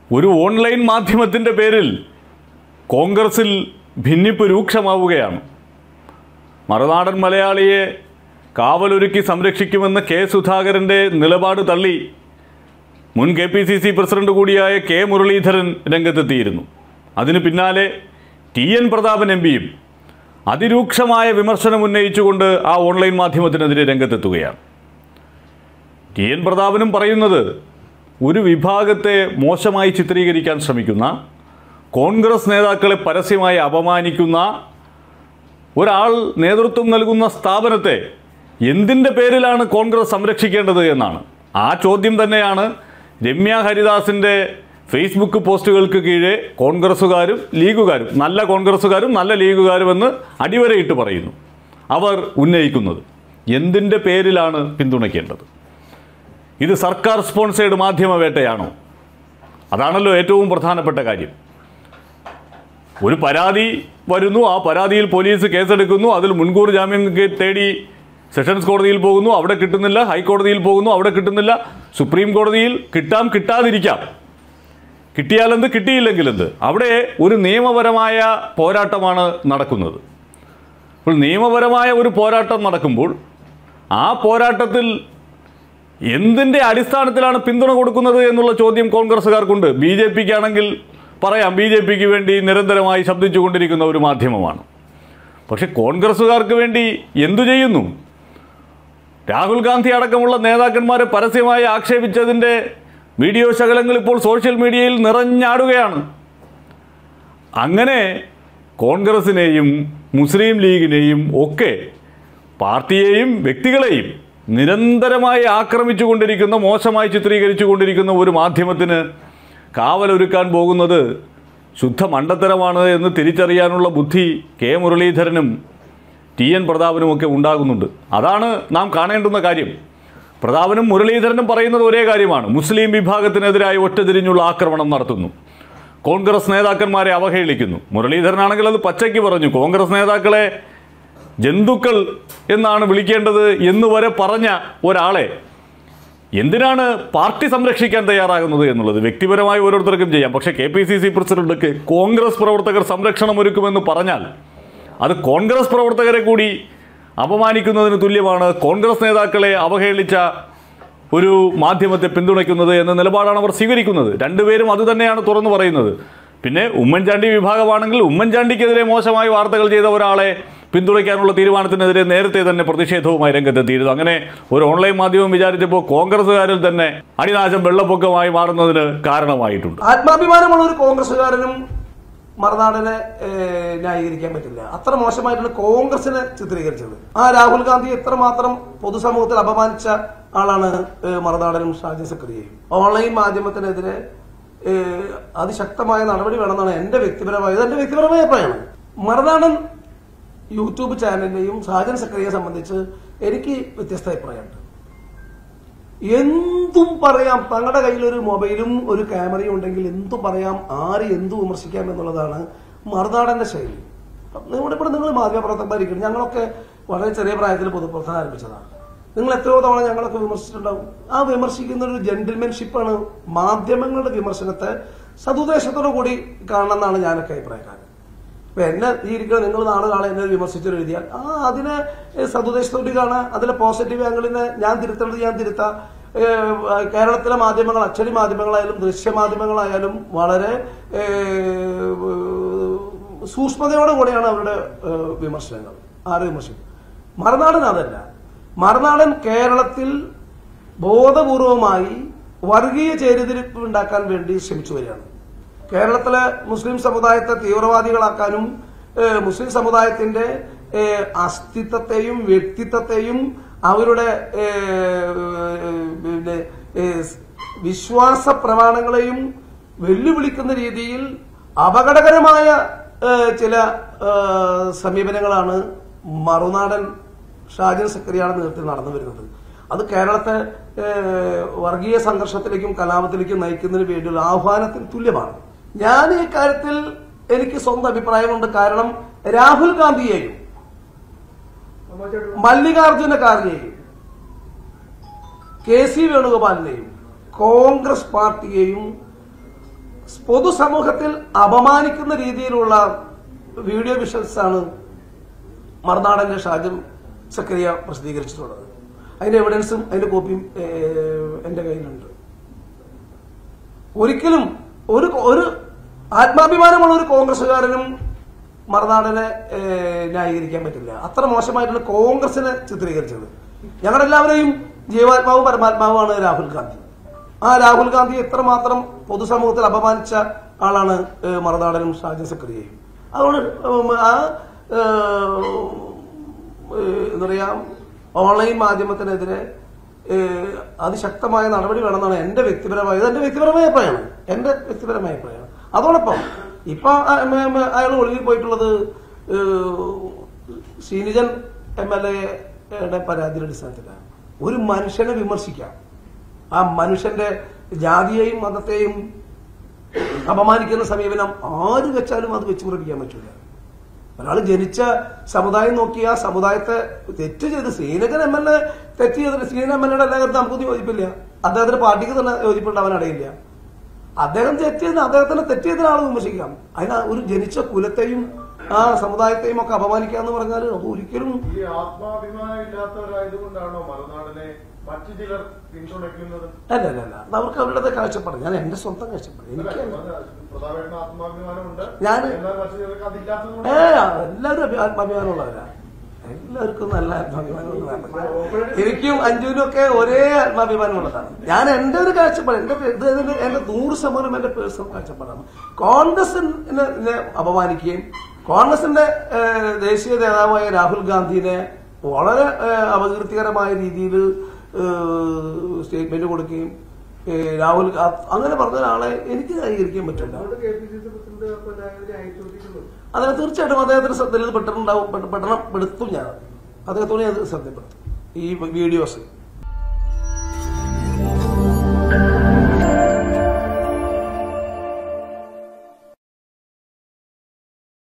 ഒരു ഓൺലൈൻ മാധ്യമത്തിൻ്റെ പേരിൽ കോൺഗ്രസിൽ ഭിന്നിപ്പ് രൂക്ഷമാവുകയാണ്. മറുനാടൻ മലയാളിയെ കാവലൊരുക്കി സംരക്ഷിക്കുമെന്ന് കെ സുധാകരൻ്റെ നിലപാട് തള്ളി മുൻ KPCC പ്രസിഡന്റ് കൂടിയായ കെ മുരളീധരൻ രംഗത്തെത്തിയിരുന്നു. അതിന് പിന്നാലെ TN പ്രതാപൻ MPയും അതിരൂക്ഷമായ വിമർശനം ഉന്നയിച്ചുകൊണ്ട് ആ ഓൺലൈൻ മാധ്യമത്തിനെതിരെ രംഗത്തെത്തുകയാണ്. TN പ്രതാപനും പറയുന്നത് ഒരു വിഭാഗത്തെ മോശമായി ചിത്രീകരിക്കാൻ ശ്രമിക്കുന്ന, കോൺഗ്രസ് നേതാക്കളെ പരസ്യമായി അപമാനിക്കുന്ന ഒരാൾ നേതൃത്വം നൽകുന്ന സ്ഥാപനത്തെ എന്തിൻ്റെ പേരിലാണ് കോൺഗ്രസ് സംരക്ഷിക്കേണ്ടത് എന്നാണ്. ആ ചോദ്യം തന്നെയാണ് രമ്യ ഹരിദാസിൻ്റെ ഫേസ്ബുക്ക് പോസ്റ്റുകൾക്ക് കീഴെ കോൺഗ്രസ്സുകാരും ലീഗുകാരും, നല്ല കോൺഗ്രസ്സുകാരും നല്ല ലീഗുകാരുമെന്ന് അടിവരയിട്ട് പറയുന്നു, അവർ ഉന്നയിക്കുന്നത്. എന്തിൻ്റെ പേരിലാണ് പിന്തുണയ്ക്കേണ്ടത്? ഇത് സർക്കാർ സ്പോൺസേഡ് മാധ്യമവേട്ടയാണോ? അതാണല്ലോ ഏറ്റവും പ്രധാനപ്പെട്ട കാര്യം. ഒരു പരാതി വരുന്നു, ആ പരാതിയിൽ പോലീസ് കേസെടുക്കുന്നു, അതിൽ മുൻകൂർ ജാമ്യം തേടി സെഷൻസ് കോടതിയിൽ പോകുന്നു, അവിടെ കിട്ടുന്നില്ല, ഹൈക്കോടതിയിൽ പോകുന്നു, അവിടെ കിട്ടുന്നില്ല, സുപ്രീം കോടതിയിൽ കിട്ടാം കിട്ടാതിരിക്കാം, കിട്ടിയാലെന്ത് കിട്ടിയില്ലെങ്കിലെന്ത്, അവിടെ ഒരു നിയമപരമായ പോരാട്ടമാണ് നടക്കുന്നത്. അപ്പോൾ നിയമപരമായ ഒരു പോരാട്ടം നടക്കുമ്പോൾ ആ പോരാട്ടത്തിൽ എന്തിൻ്റെ അടിസ്ഥാനത്തിലാണ് പിന്തുണ കൊടുക്കുന്നത് എന്നുള്ള ചോദ്യം കോൺഗ്രസ്സുകാർക്കുണ്ട്. BJPക്കാണെങ്കിൽ പറയാം, BJPക്ക് വേണ്ടി നിരന്തരമായി ശബ്ദിച്ചുകൊണ്ടിരിക്കുന്ന ഒരു മാധ്യമമാണ്. പക്ഷെ കോൺഗ്രസ്സുകാർക്ക് വേണ്ടി എന്തു ചെയ്യുന്നു? രാഹുൽ ഗാന്ധി അടക്കമുള്ള നേതാക്കന്മാരെ പരസ്യമായി ആക്ഷേപിച്ചതിൻ്റെ വീഡിയോ ശകലങ്ങൾ ഇപ്പോൾ സോഷ്യൽ മീഡിയയിൽ നിറഞ്ഞാടുകയാണ്. അങ്ങനെ കോൺഗ്രസിനെയും മുസ്ലിം ലീഗിനെയും ഒക്കെ, പാർട്ടിയെയും വ്യക്തികളെയും നിരന്തരമായി ആക്രമിച്ചുകൊണ്ടിരിക്കുന്ന, മോശമായി ചിത്രീകരിച്ചുകൊണ്ടിരിക്കുന്ന ഒരു മാധ്യമത്തിന് കാവലൊരുക്കാൻ പോകുന്നത് ശുദ്ധ മണ്ടത്തരമാണ് എന്ന് തിരിച്ചറിയാനുള്ള ബുദ്ധി കെ മുരളീധരനും TN പ്രതാപനുമൊക്കെ ഉണ്ടാകുന്നുണ്ട്. അതാണ് നാം കാണേണ്ടുന്ന കാര്യം. പ്രതാപനും മുരളീധരനും പറയുന്നത് ഒരേ കാര്യമാണ്. മുസ്ലിം വിഭാഗത്തിനെതിരായി ഒറ്റതിരിഞ്ഞുള്ള ആക്രമണം നടത്തുന്നു, കോൺഗ്രസ് നേതാക്കന്മാരെ അവഹേളിക്കുന്നു. മുരളീധരനാണെങ്കിൽ അത് പച്ചയ്ക്ക് പറഞ്ഞു, കോൺഗ്രസ് നേതാക്കളെ ജന്തുക്കൾ എന്നാണ് വിളിക്കേണ്ടത് എന്നുവരെ പറഞ്ഞ ഒരാളെ എന്തിനാണ് പാർട്ടി സംരക്ഷിക്കാൻ തയ്യാറാകുന്നത് എന്നുള്ളത് വ്യക്തിപരമായി ഓരോരുത്തർക്കും ചെയ്യാം. പക്ഷേ KPCC പ്രസിഡന്റ്ക്ക് കോൺഗ്രസ് പ്രവർത്തകർ സംരക്ഷണം ഒരുക്കുമെന്ന് പറഞ്ഞാൽ അത് കോൺഗ്രസ് പ്രവർത്തകരെ കൂടി അപമാനിക്കുന്നതിന് തുല്യമാണ്. കോൺഗ്രസ് നേതാക്കളെ അവഹേളിച്ച ഒരു മാധ്യമത്തെ പിന്തുണയ്ക്കുന്നത് എന്ന നിലപാടാണ് അവർ സ്വീകരിക്കുന്നത്. രണ്ടുപേരും അതുതന്നെയാണ് തുറന്നു പറയുന്നത്. പിന്നെ ഉമ്മൻചാണ്ടി വിഭാഗമാണെങ്കിൽ ഉമ്മൻചാണ്ടിക്കെതിരെ മോശമായി വാർത്തകൾ ചെയ്ത ഒരാളെ പിന്തുണയ്ക്കാനുള്ള തീരുമാനത്തിനെതിരെ നേരത്തെ തന്നെ പ്രതിഷേധവുമായി രംഗത്തെത്തിയിരുന്നു. അങ്ങനെ ഒരു ഓൺലൈൻ മാധ്യമം വിചാരിച്ചപ്പോൾ കോൺഗ്രസ്സുകാരിൽ തന്നെ അടിനാശം വെള്ളപ്പൊക്കമായി മാറുന്നതിന് കാരണമായിട്ടുണ്ട്. ആത്മാഭിമാനമുള്ള ഒരു കോൺഗ്രസ്സുകാരനും മറുനാടനെ ന്യായീകരിക്കാൻ പറ്റില്ല. അത്ര മോശമായിട്ടാണ് കോൺഗ്രസിനെ ചിത്രീകരിച്ചത്. ആ രാഹുൽ ഗാന്ധി എത്രമാത്രം പൊതുസമൂഹത്തിൽ അപമാനിച്ച ആളാണ് മറുനാടനും ഷാജി സക്കരിയയും. ഓൺലൈൻ മാധ്യമത്തിനെതിരെ അതിശക്തമായ നടപടി വേണമെന്നാണ് എന്റെ വ്യക്തിപരമായ അഭിപ്രായമാണ്. മറുനാടൻ യൂട്യൂബ് ചാനലിനെയും ഷാജൻ സക്കരിയെ സംബന്ധിച്ച് എനിക്ക് വ്യത്യസ്ത അഭിപ്രായമുണ്ട്. എന്തും പറയാം, തങ്ങളുടെ കയ്യിൽ ഒരു മൊബൈലും ഒരു ക്യാമറയും ഉണ്ടെങ്കിൽ എന്തും പറയാം, ആര് എന്തു വിമർശിക്കാം എന്നുള്ളതാണ് മറുനാടന്റെ ശൈലി. ഇവിടെ നിങ്ങൾ മാധ്യമപ്രവർത്തകരായിരിക്കും, ഞങ്ങളൊക്കെ വളരെ ചെറിയ പ്രായത്തിൽ പൊതുപ്രവർത്തനം ആരംഭിച്ചതാണ്. നിങ്ങൾ എത്രയോ തവണ ഞങ്ങളൊക്കെ വിമർശിച്ചിട്ടുണ്ടാവും. ആ വിമർശിക്കുന്ന ഒരു ജെന്റിൽമെൻഷിപ്പാണ്. മാധ്യമങ്ങളുടെ വിമർശനത്തെ സതുദ്ദേശത്തോടു കൂടി കാണണമെന്നാണ് ഞാനൊക്കെ അഭിപ്രായക്കാരൻ. ഇപ്പൊ എന്നെ ഇരിക്കണം, നിങ്ങൾ നാളെ എന്നെ വിമർശിച്ചൊരു എഴുതിയാൽ അതിനെ സതുദ്ദേശത്തോടെ കാണാൻ, അതിലെ പോസിറ്റീവ് ആംഗിളിനെ ഞാൻ തിരുത്തേണ്ടത് ഞാൻ തിരുത്താം. കേരളത്തിലെ മാധ്യമങ്ങൾ, അച്ചടി മാധ്യമങ്ങളായാലും ദൃശ്യമാധ്യമങ്ങളായാലും വളരെ സൂക്ഷ്മതയോടെ കൂടെയാണ് അവരുടെ വിമർശനങ്ങൾ. ആര് വിമർശിക്കും? മറുനാടൻ അതല്ല. മറുനാടൻ കേരളത്തിൽ ബോധപൂർവമായി വർഗീയ ചേരിതിരിപ്പ് ഉണ്ടാക്കാൻ വേണ്ടി ശ്രമിച്ചു വരികയാണ്. കേരളത്തിലെ മുസ്ലിം സമുദായത്തെ തീവ്രവാദികളാക്കാനും മുസ്ലിം സമുദായത്തിന്റെ അസ്തിത്വത്തെയും വ്യക്തിത്വത്തെയും അവരുടെ വിശ്വാസ പ്രമാണങ്ങളെയും വെല്ലുവിളിക്കുന്ന രീതിയിൽ അപകടകരമായ ചില സമീപനങ്ങളാണ് മറുനാടൻ ഷാജൻ സക്കരിയുടെ നേതൃത്വത്തിൽ നടന്നു വരുന്നത്. അത് കേരളത്തെ വർഗീയ സംഘർഷത്തിലേക്കും കലാപത്തിലേക്കും നയിക്കുന്നതിന് വേണ്ടിയുള്ള ആഹ്വാനത്തിന് തുല്യമാണ്. ഞാൻ ഈ കാര്യത്തിൽ എനിക്ക് സ്വന്തം അഭിപ്രായമുണ്ട്. കാരണം രാഹുൽ ഗാന്ധിയെയും മല്ലികാർജുന ഖാർഗെയെയും KC വേണുഗോപാലിനെയും കോൺഗ്രസ് പാർട്ടിയെയും പൊതുസമൂഹത്തിൽ അപമാനിക്കുന്ന രീതിയിലുള്ള വീഡിയോ വിഷ്വൽസ് ആണ് മറുനാടന്റെ ഷാജൻ സക്കരിയ പ്രസിദ്ധീകരിച്ചിട്ടുള്ളത്. അതിന്റെ എവിഡൻസും അതിന്റെ കോപ്പിയും എന്റെ കയ്യിലുണ്ട്. ഒരിക്കലും ഒരു ആത്മാഭിമാനമുള്ള ഒരു കോൺഗ്രസുകാരനും മറുനാടനെ ന്യായീകരിക്കാൻ പറ്റില്ല. അത്ര മോശമായിട്ടാണ് കോൺഗ്രസിനെ ചിത്രീകരിച്ചത്. ഞങ്ങളെല്ലാവരെയും ജീവാത്മാവും പരമാത്മാവുമാണ് രാഹുൽ ഗാന്ധി. ആ രാഹുൽ ഗാന്ധി എത്രമാത്രം പൊതുസമൂഹത്തിൽ അപമാനിച്ച ആളാണ് മറുനാടനും ഷാജൻ സക്കരിയയും. അതുകൊണ്ട് എന്താ പറയാ, ഓൺലൈൻ മാധ്യമത്തിനെതിരെ അതിശക്തമായ നടപടി വേണമെന്നാണ് എന്റെ വ്യക്തിപരമായ അഭിപ്രായമാണ്. അതോടൊപ്പം ഇപ്പൊ അയാൾ ഒളിവിൽ പോയിട്ടുള്ളത് ശ്രീനിജൻ MLA പരാതിയുടെ അടിസ്ഥാനത്തിലാണ്. ഒരു മനുഷ്യനെ വിമർശിക്കാം, ആ മനുഷ്യന്റെ ജാതിയെയും മതത്തെയും അപമാനിക്കുന്ന സമീപനം ആര് വെച്ചാലും അത് വെച്ച് മുറിപ്പിക്കാൻ പറ്റില്ല. ഒരാൾ ജനിച്ച സമുദായം നോക്കി ആ സമുദായത്തെ തെറ്റ് ചെയ്ത് ശ്രീനജൻ MLA തെറ്റ് ചെയ്തിട്ട് ശ്രീനജൻ MLA എല്ലാ കാര്യത്തിലും നമുക്കൊന്നും യോജിപ്പില്ല. അദ്ദേഹത്തിന്റെ പാർട്ടിക്ക് തന്നെ യോജിപ്പുണ്ടാവാൻ ഇടയില്ല. അദ്ദേഹം അദ്ദേഹത്തിന് തെറ്റ് ചെയ്ത ആൾ വിമർശിക്കാം. അതിന് ഒരു ജനിച്ച കുലത്തെയും ആ സമുദായത്തെയും ഒക്കെ അപമാനിക്കുക എന്ന് പറഞ്ഞാൽ അത് ഒരിക്കലും ആത്മാഭിമാനം ഇല്ലാത്തവരായതുകൊണ്ടാണോ മറുനാടനെ മറ്റു ചിലർ പിന്തുണയ്ക്കുന്നത്? അല്ല, അവർക്ക് അവരുടെ കാഴ്ചപ്പാട്. ഞാൻ എന്റെ സ്വന്തം കാഴ്ചപ്പാട്. എനിക്ക് ഞാൻ എല്ലാവരും ആത്മാഭിമാനമുള്ളവരാ. എല്ലാവർക്കും നല്ല ആത്മാഭിമാനമുള്ളതാണ്. എനിക്കും അഞ്ജുവിനും ഒക്കെ ഒരേ ആത്മാഭിമാനമുള്ളതാണ്. ഞാൻ എന്റെ ഒരു കാഴ്ചപ്പാട്, എന്റെ 100% എന്റെ പേഴ്സണൽ കാഴ്ചപ്പാടാണ്. കോൺഗ്രസിനെ അപമാനിക്കുകയും കോൺഗ്രസിന്റെ ദേശീയ നേതാവായ രാഹുൽ ഗാന്ധിനെ വളരെ അപകീർത്തികരമായ രീതിയിൽ സ്റ്റേറ്റ്മെന്റ് കൊടുക്കുകയും രാഹുൽ അങ്ങനെ പറഞ്ഞ ഒരാളെ എനിക്ക് ന്യായീകരിക്കാൻ പറ്റില്ല. അതെ, തീർച്ചയായിട്ടും അദ്ദേഹത്തിന് ശ്രദ്ധയിൽ പെടുത്തും ഞാൻ. അദ്ദേഹത്തോടെ അത് ശ്രദ്ധപ്പെടുത്തും ഈ വീഡിയോസ്.